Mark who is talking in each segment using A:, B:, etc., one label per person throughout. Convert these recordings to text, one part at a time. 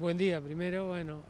A: Buen día, primero, bueno,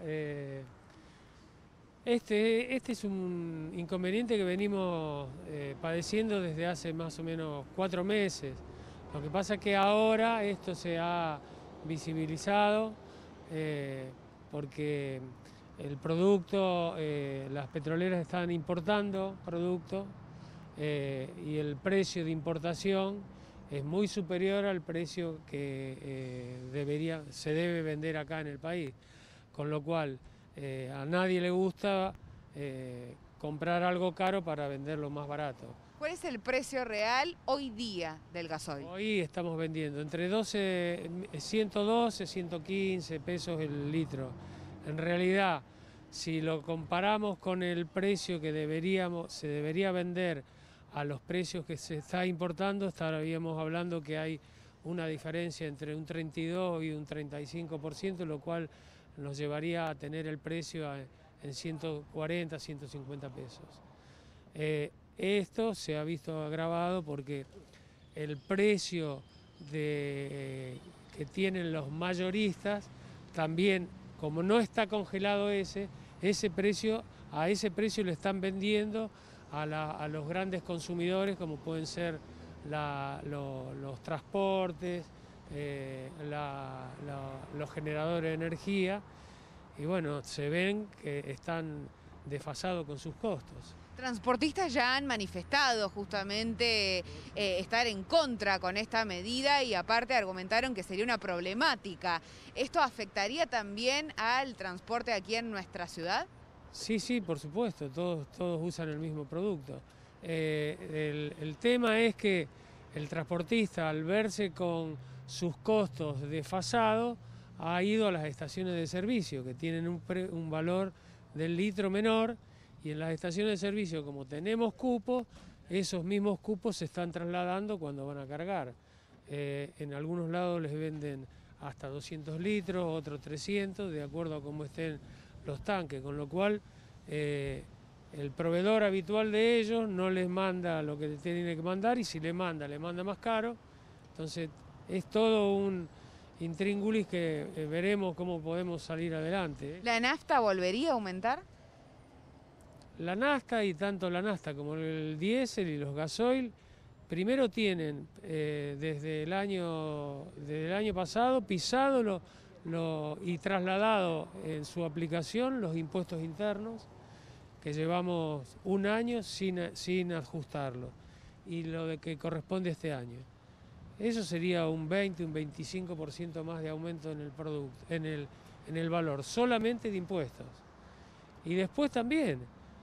A: este es un inconveniente que venimos padeciendo desde hace más o menos 4 meses. Lo que pasa es que ahora esto se ha visibilizado porque el producto, las petroleras están importando producto y el precio de importación es muy superior al precio que se debe vender acá en el país, con lo cual a nadie le gusta comprar algo caro para venderlo más barato.
B: ¿Cuál es el precio real hoy día del gasoil?
A: Hoy estamos vendiendo entre 112, 115 pesos el litro. En realidad, si lo comparamos con el precio que se debería vender a los precios que se está importando, estaríamos hablando que hay una diferencia entre un 32 y un 35%, lo cual nos llevaría a tener el precio en 140, 150 pesos. Esto se ha visto agravado porque el precio que tienen los mayoristas también, como no está congelado a ese precio le están vendiendo a los grandes consumidores, como pueden ser los transportes, los generadores de energía, y bueno, se ven que están desfasados con sus costos.
B: Transportistas ya han manifestado justamente estar en contra con esta medida y aparte argumentaron que sería una problemática. ¿Esto afectaría también al transporte aquí en nuestra ciudad?
A: Sí, por supuesto, todos usan el mismo producto. El tema es que el transportista, al verse con sus costos desfasados, ha ido a las estaciones de servicio, que tienen un valor del litro menor, y en las estaciones de servicio, como tenemos cupos, esos mismos cupos se están trasladando cuando van a cargar. En algunos lados les venden hasta 200 litros, otros 300, de acuerdo a cómo estén los tanques, con lo cual el proveedor habitual de ellos no les manda lo que tiene que mandar, y si le manda más caro. Entonces es todo un intríngulis que veremos cómo podemos salir adelante.
B: ¿La nafta volvería a aumentar?
A: La nafta, y tanto la nafta como el diésel y los gasoil, primero tienen desde el año pasado pisado y trasladado en su aplicación los impuestos internos, que llevamos un año sin ajustarlo, y lo de que corresponde este año. Eso sería un 20, un 25% más de aumento en el producto, en el valor, solamente de impuestos. Y después también,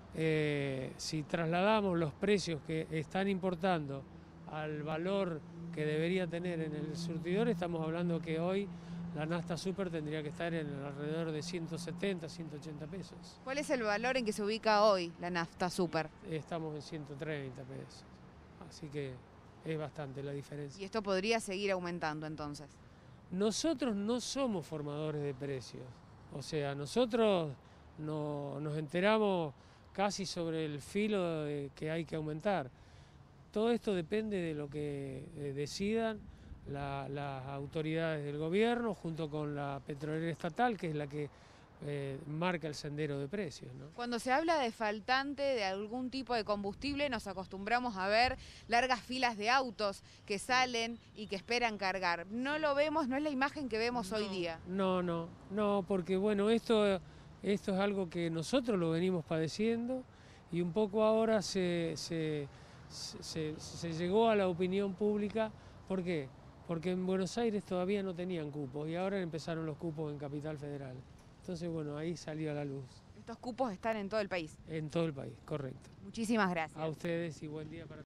A: si trasladamos los precios que están importando al valor que debería tener en el surtidor, estamos hablando que hoy la nafta super tendría que estar en alrededor de 170, 180 pesos.
B: ¿Cuál es el valor en que se ubica hoy la nafta super?
A: Estamos en 130 pesos, así que es bastante la diferencia.
B: ¿Y esto podría seguir aumentando entonces?
A: Nosotros no somos formadores de precios, o sea, nosotros nos enteramos casi sobre el filo de que hay que aumentar. Todo esto depende de lo que decidan las autoridades del gobierno junto con la petrolera estatal, que es la que marca el sendero de precios, ¿no?
B: Cuando se habla de faltante de algún tipo de combustible, nos acostumbramos a ver largas filas de autos que salen y que esperan cargar. No lo vemos, no es la imagen que vemos hoy día.
A: No, porque bueno, esto es algo que nosotros lo venimos padeciendo, y un poco ahora se llegó a la opinión pública. ¿Por qué? Porque en Buenos Aires todavía no tenían cupos y ahora empezaron los cupos en Capital Federal. Entonces, bueno, ahí salió a la luz.
B: Estos cupos están en todo el país.
A: En todo el país, correcto.
B: Muchísimas gracias.
A: A ustedes y buen día para todos.